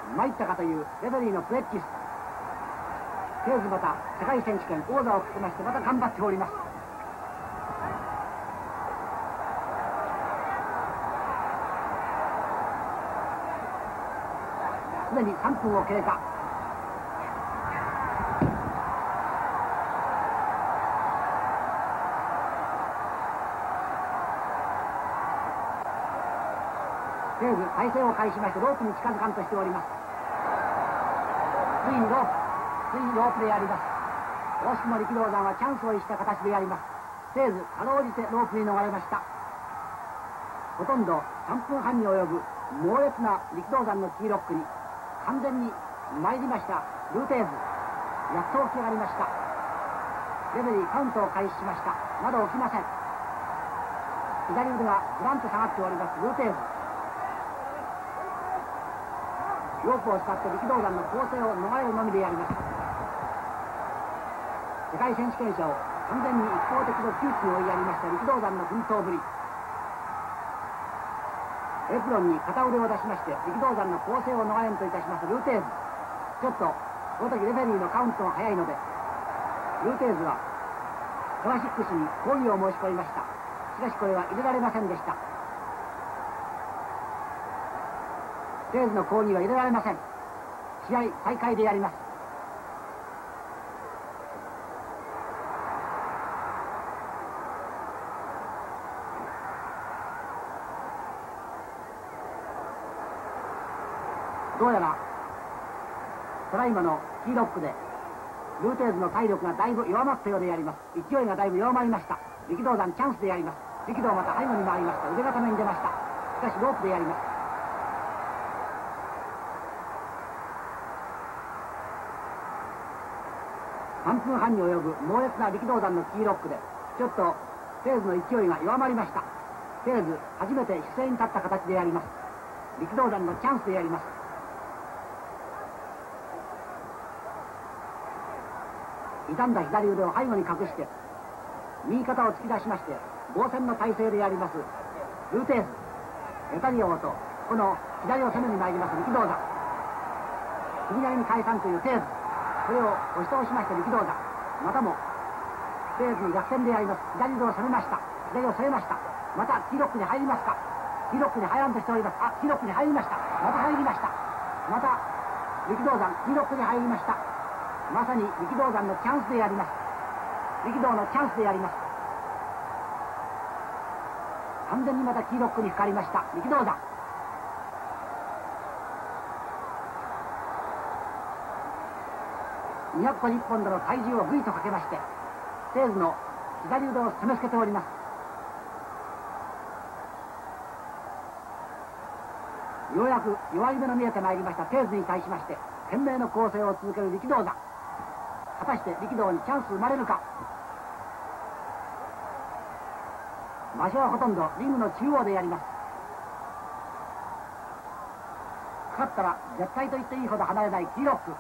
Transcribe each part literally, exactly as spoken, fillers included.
参ったかというレフェリーのプレッチス。テーズまた世界選手権王座をかけましてまた頑張っております。すでにさんぷんを経過。テーズ体勢を返しましてロープに近づかんとしております。ついにロープついにロープでやります。惜しくも力道山はチャンスを逸した形でやります。テーズかろうじてロープに逃れました。ほとんどさんぷんはんに及ぶ猛烈な力道山のキーロックに完全に参りましたルーテーズ。やっと起き上がりました。レベリーカウントを開始しました。まだ起きません。左腕がグランと下がっておりますルーテーズ。ロープを使って力道山の構成を逃れるのみでやります。世界選手権者を完全に一方的の窮地に追いやりました力道山の奮闘ぶり。エプロンに片腕を出しまして力道山の構成を逃れんといたしますルーテーズ。ちょっとこの時レフェリーのカウントが早いのでルーテーズはトラシックスに抗議を申し込みました。しかしこれは入れられませんでした。テーズの抗議は入れられません。試合再開でやります。どうやらトライマのキーロックでルーテーズの体力がだいぶ弱まったようでやります。勢いがだいぶ弱まりました。力道山チャンスでやります。力道また背後に回りました。腕固めに出ました。しかしロープでやります。さんぷんはんに及ぶ猛烈な力道山のキーロックでちょっとテーズの勢いが弱まりました。テーズ初めて姿勢に立った形でやります。力道山のチャンスでやります。傷んだ左腕を背後に隠して右肩を突き出しまして防戦の体勢でやりますルーテーズ。エタリオとこの左を攻めに参ります力道山。右なりに返さんというテーズ。これを押し倒しました力道山。またもテーズに逆転でやります。左腕を攻めました。左を攻めました。またキーロックに入りますか。キーロックに入らんとしております。あ、キーロックに入りました。また入りました。また力道山キーロックに入りました。まさに力道山のチャンスでやります。力道のチャンスでやります。完全にまたキーロックにかかりました力道山。にひゃくごじゅっポンドの体重をぐいとかけましてテーズの左腕を攻めつけております。ようやく弱い目の見えてまいりましたテーズに対しまして懸命の攻勢を続ける力道山。果たして力道にチャンス生まれるか。場所はほとんどリングの中央でやります。かかったら絶対と言っていいほど離れないキーロック。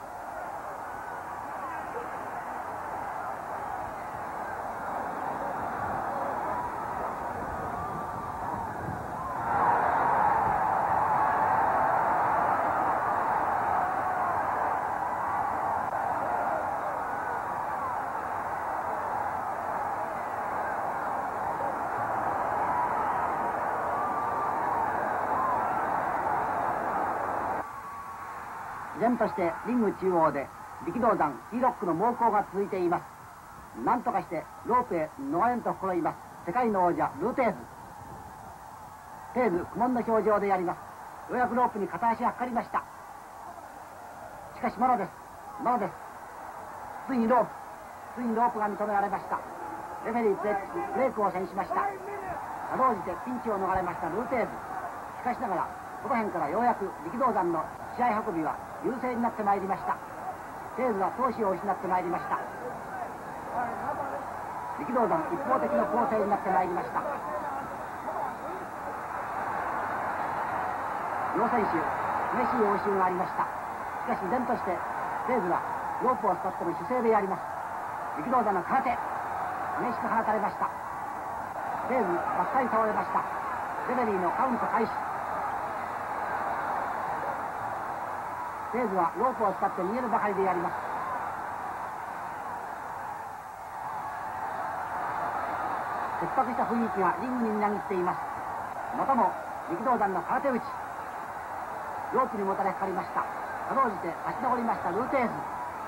依然としてリング中央で力道山キーロックの猛攻が続いています。何とかしてロープへ逃れんと試みます世界の王者ルーテーズ。テーズ苦悶の表情でやります。ようやくロープに片足がかかりました。しかしまだです。まだです。ついにロープついにロープが認められました。レフェリープレックスブレークを選しました。かろうじてピンチを逃れましたルーテーズ。しかしながらこの辺からようやく力道山の試合運びは優勢になってまいりました。テーズは闘志を失ってまいりました。力道山一方的の攻勢になってまいりました。両選手激しい応酬がありました。しかし依然としてテーズはロープを使っての姿勢でやります。力道山の空手激しく放たれました。テーズばっかり倒れました。レフェリーのカウント開始。 テーズはロープを使って逃げるばかりでやります。切迫した雰囲気がリングにみなぎっています。またも力道山の空手打ち。ロープにもたれかかりました。かろうじて立ち直りましたルーテーズ。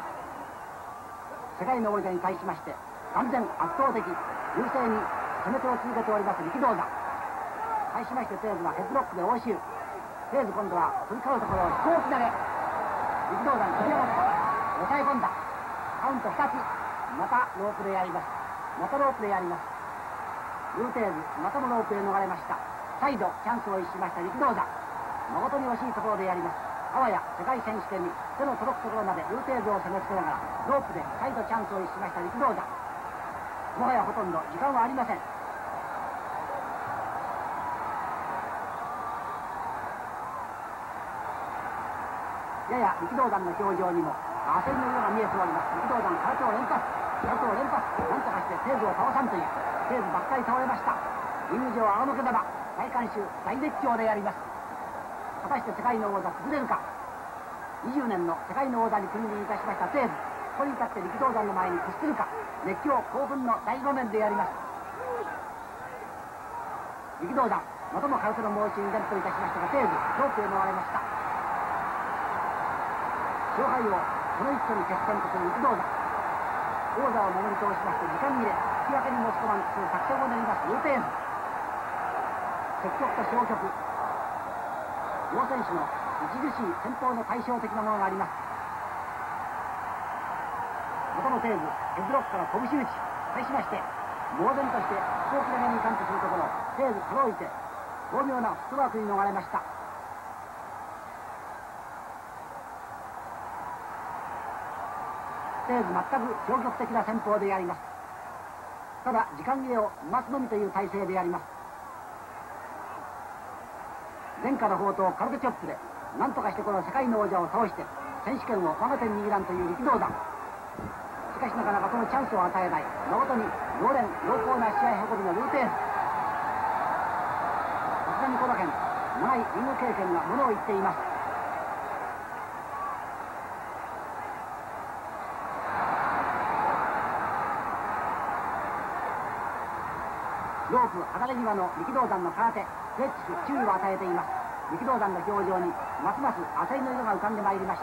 世界の王者に対しまして完全圧倒的優勢に攻め手を続けております力道山。対しましてテーズはヘッドロックで応酬。テーズ今度は飛び交うところを飛行機投げ。力道山飛び上がって抑え込んだ。カウントふたつ。またロープでやります。またロープでやります。ルーテーズまたもロープへ逃れました。再度チャンスを逸しました力道山。誠に惜しいところでやります。あわや世界選手権に手の届くところまでルーテーズを攻めつけながらロープで再度チャンスを逸しました力道山。もはやほとんど時間はありません。やや力道山の表情にも焦りの色が見えております。力道山空手を連発空手を連発なんとかしてテーズを倒さんという。テーズばっかり倒れました。リング上仰向け玉大観衆大熱狂でやります。果たして世界の王座崩れるか。にじゅうねんの世界の王座に君臨いたしましたテーズ。ここに立って力道山の前に屈するか。熱狂興奮の大場面でやります。力道山またも空手の申しに伝といたしましたがテーズロープへ逃れました。勝敗をこの一挙に決戦とする力道山。王座を守り通しまして時間切れ引き分けに持ち込まんとする作戦を練りますルーテーズ。積極と消極両選手の著しい戦法の対照的なものがあります。またもテーズヘッドロックから拳打ち対しまして猛然として飛行機投げに行かんとするところテーズかろうじて巧妙なフットワークに逃れました。テーズ全く消極的な戦法でやります。ただ時間切れを待つのみという体勢でやります。前科の宝刀空手チョップで何とかしてこの世界の王者を倒して選手権を我が手に握らんという力道山。しかしなかなかそのチャンスを与えない。誠に老練濃厚な試合運びのルーテーズ。さすがにこの辺長いリング経験がものを言っています。ロープ離れ際の力道山の空手フレッチス注意を与えています。力道山の表情にますます焦りの色が浮かんでまいりました。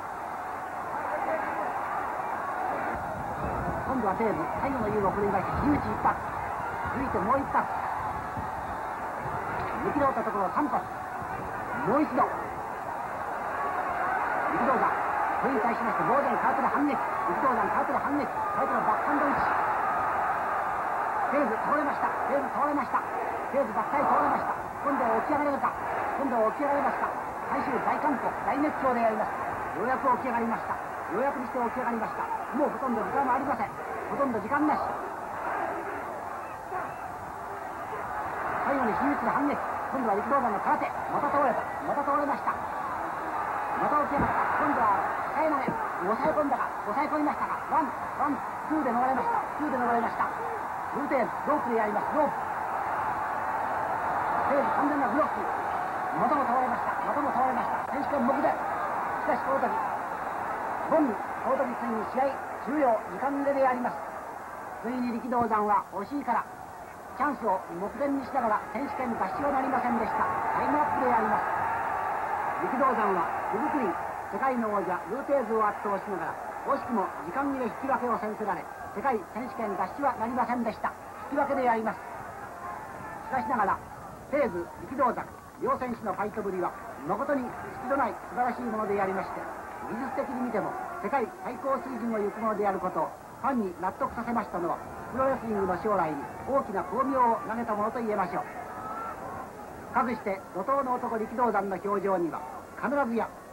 今度はテーズ最後の優を振るいまして真打ち一発続いてもう一発抜き取ったところさん発もう一度力道山これに対しまして猛然空手で反撃。力道山空手で反撃空手のバックハンド打ち。テーズ倒れました。テーズ倒れました。テーズばっかり倒れました。今度は起き上がれるか。今度は起き上がれますか。最終大観光大熱狂でやります。ようやく起き上がりました。ようやくにして起き上がりました。もうほとんど時間はありません。ほとんど時間なし。最後に真打ちの反撃。今度は力道山の空手また倒れた。また倒れました。また起き上がった。今度は使い投げ抑え込んだか抑え込みましたがワンワンツーで逃れました。ツーで逃れました。ルーテーズロープでやります。ロープテーズ完全なブロック。またも倒れました。またも倒れました。選手権目前。しかしこの時ボンにこの時ついに試合終了時間切れでやります。ついに力道山は惜しいからチャンスを目前にしながら選手権脱出はなりませんでした。タイムアップでやります。力道山は手作り世界の王者ルーテーズを圧倒しながら惜しくも時間切れ引き分けを先せられ世界選手権脱出はなりませんでした。引き分けでやります。しかしながらテーズ力道山両選手のファイトぶりは誠に隙のない素晴らしいものでやりまして、技術的に見ても世界最高水準を行くものであることをファンに納得させましたのはプロレスリングの将来に大きな光明を投げたものと言えましょう。かくして怒涛の男力道山の表情には必ずや